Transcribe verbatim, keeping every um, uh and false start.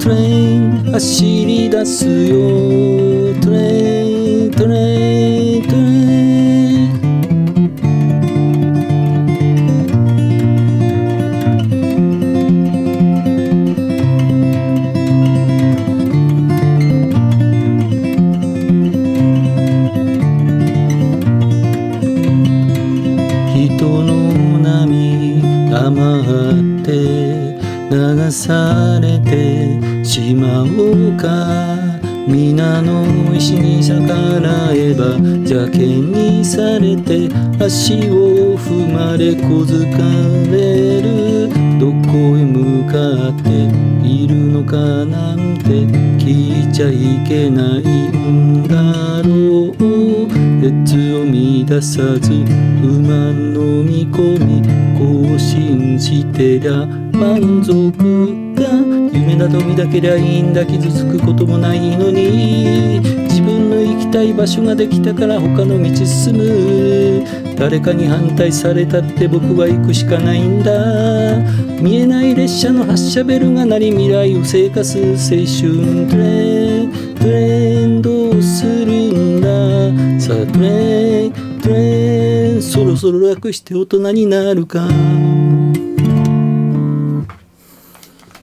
トレイン走り出すよ。トレイントレイントレイン。人の波余って流されてしまおうか。皆の石に逆らえば邪険にされて足を踏まれ小づかれる。どこへ向かっているのかなんて聞いちゃいけないんだろう。熱を乱さず不満の見込み更新してりゃ満足が。夢など見だけりゃいいんだ。傷つくこともないのに。自分の行きたい場所ができたから他の道進む。誰かに反対されたって僕は行くしかないんだ。見えない列車の発車ベルが鳴り未来を生かす青春。トレイントレインどうするんだ。さあトレイントレインそろそろ楽して大人になるか。